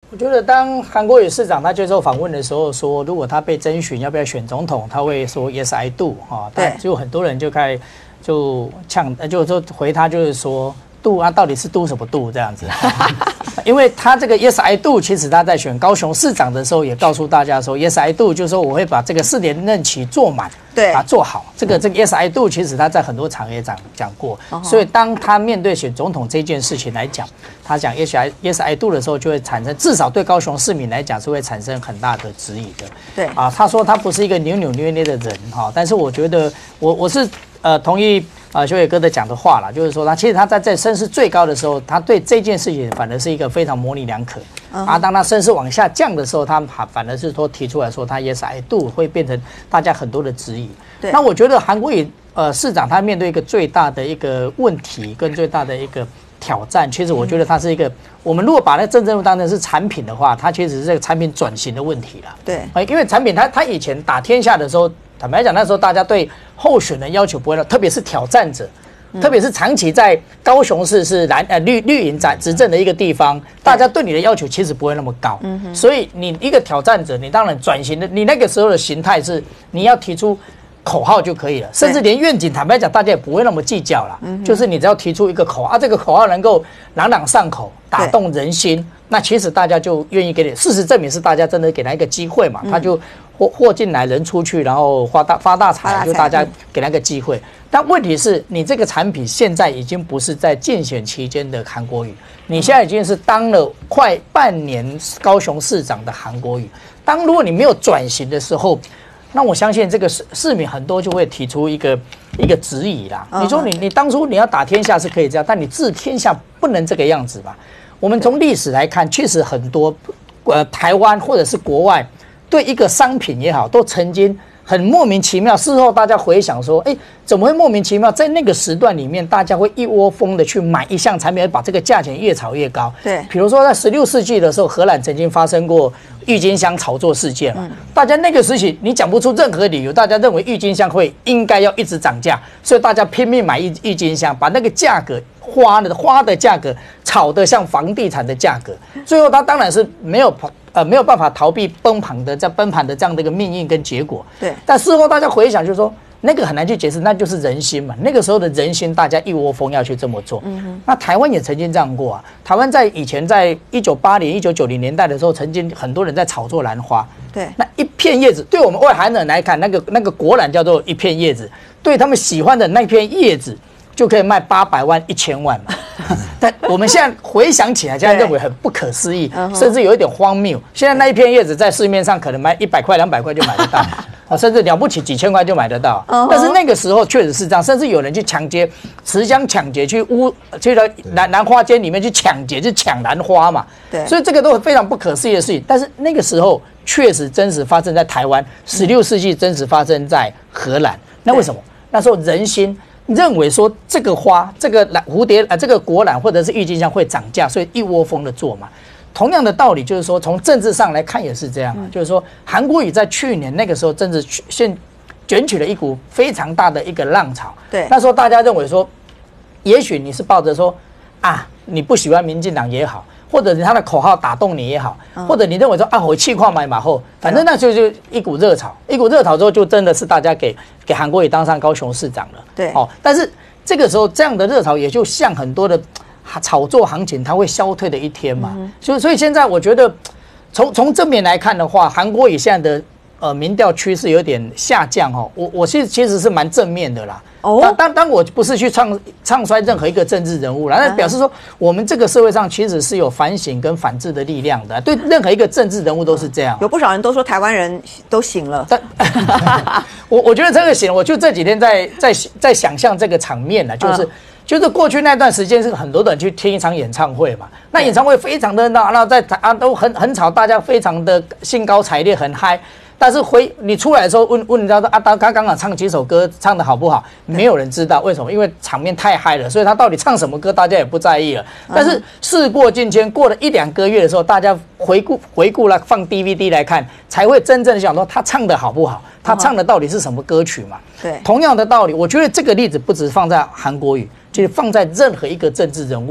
我觉得当韩国瑜市长他接受访问的时候说，如果他被征询要不要选总统，他会说 Yes I do 哈，对，就很多人就开始就呛，就回他就是说 do 啊，到底是 do 什么 do 这样子。因为他这个 Yes I do， 其实他在选高雄市长的时候也告诉大家说 Yes I do， 就是说我会把这个4年任期做满，对啊，做好。这个 Yes I do， 其实他在很多场也讲过。所以当他面对选总统这件事情来讲，他讲 Yes I do 的时候，就会产生至少对高雄市民来讲是会产生很大的质疑的。对啊，他说他不是一个扭扭捏捏的人哈，但是我觉得我是同意。修野哥的讲的话啦，就是说他其实他在声势最高的时候，他对这件事情反而是一个非常模棱两可。当他声势往下降的时候，他反而是说提出来说他 Yes I do 会变成大家很多的质疑。那我觉得韩国瑜市长他面对一个最大的一个问题跟最大的一个挑战，其实我觉得它是一个，我们如果把那政治任务当成是产品的话，它其实是这个产品转型的问题啦。对，因为产品它以前打天下的时候，坦白讲那时候大家对候选人要求不会，特别是挑战者。特别是长期在高雄市是绿营执政的一个地方，大家对你的要求其实不会那么高，所以你一个挑战者，你当然转型的，你那个时候的形态是你要提出口号就可以了，甚至连愿景，坦白讲，大家也不会那么计较啦。就是你只要提出一个口号，这个口号能够朗朗上口，打动人心，那其实大家就愿意给你。事实证明是大家真的给他一个机会嘛，他就货进来人出去，然后发大财，就大家给他一个机会。但问题是你这个产品现在已经不是在竞选期间的韩国瑜，你现在已经是当了快半年高雄市长的韩国瑜。如果你没有转型的时候，那我相信这个市民很多就会提出一个质疑啦。你说你当初你要打天下是可以这样，但你治天下不能这个样子吧？我们从历史来看，确实很多台湾或者是国外对一个商品也好，都曾经很莫名其妙。事后大家回想说，怎么会莫名其妙？在那个时段里面，大家会一窝蜂的去买一项产品，把这个价钱越炒越高。对，比如说在16世纪的时候，荷兰曾经发生过郁金香炒作事件嘛。大家那个时期你讲不出任何理由，大家认为郁金香应该要一直涨价，所以大家拼命买郁金香，把那个价格花的价格炒得像房地产的价格。最后他当然是没有办法逃避崩盘的这样的一个命运跟结果。对，但事后大家回想就是说，那个很难去解释，那就是人心嘛。那个时候的人心，大家一窝蜂要去这么做。那台湾也曾经这样过啊。台湾以前在1980、1990年代的时候，曾经很多人在炒作兰花。对，那一片叶子，对我们外行人来看，那个果然叫做一片叶子，对他们喜欢的那片叶子就可以卖800万、1000万嘛。但我们现在回想起来，现在认为很不可思议，甚至有一点荒谬。现在那一片叶子在市面上可能卖100块、200块就买得到。甚至了不起几千块就买得到，但是那个时候确实是这样，甚至有人去抢劫、持枪抢劫，去兰花间里面去抢劫，去抢兰花嘛。对，所以这个都是非常不可思议的事情。但是那个时候确实真实发生在台湾，16世纪真实发生在荷兰。那为什么？那时候人心认为说这个花、这个蝴蝶这个果兰或者是郁金香会涨价，所以一窝蜂的做嘛。同样的道理，就是说从政治上来看也是这样，就是说韩国瑜在去年那个时候政治卷起了一股非常大的一个浪潮。对，那时候大家认为说，也许你是抱着说你不喜欢民进党也好，或者他的口号打动你也好，或者你认为说我气矿买马后，反正那就一股热潮，之后就真的是大家给韩国瑜当上高雄市长了。对，但是这个时候这样的热潮也就像很多的炒作行情，它会消退的一天嘛。所以现在我觉得从正面来看的话，韩国瑜现在的民调趋势有点下降我其实是蛮正面的啦。当我不是去唱衰任何一个政治人物啦，那表示说我们这个社会上其实是有反省跟反制的力量的，对任何一个政治人物都是这样。 有不少人都说台湾人都醒了， 我觉得这个醒了，我就这几天在想象这个场面了，就是过去那段时间是很多人去听一场演唱会嘛，那演唱会非常的闹，然后都很吵，大家非常的兴高采烈，很嗨。但是你出来的时候问人家说他刚刚唱几首歌唱得好不好，没有人知道为什么，因为场面太嗨了，所以他到底唱什么歌大家也不在意了。但是事过境迁，过了1-2个月的时候，大家回顾了放 DVD 来看，才会真正的想说他唱得好不好，他唱的到底是什么歌曲嘛。对，同样的道理，我觉得这个例子不只放在韩国瑜，就是放在任何一个政治人物嘛。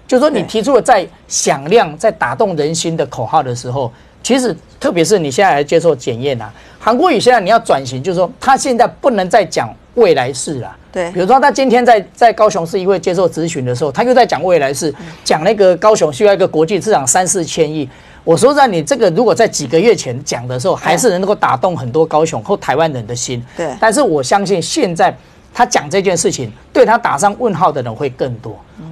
就是说你提出了在响亮、在打动人心的口号的时候，其实特别是你现在来接受检验啊，韩国瑜现在你要转型，就是说他现在不能再讲未来式了。 对， 比如说他今天在高雄市议会接受质询的时候，他又在讲未来式，讲那个高雄需要一个国际市场3、4千亿。我说在你这个如果在几个月前讲的时候，还是能够打动很多高雄或台湾人的心。 对， 但是我相信现在他讲这件事情，对他打上问号的人会更多。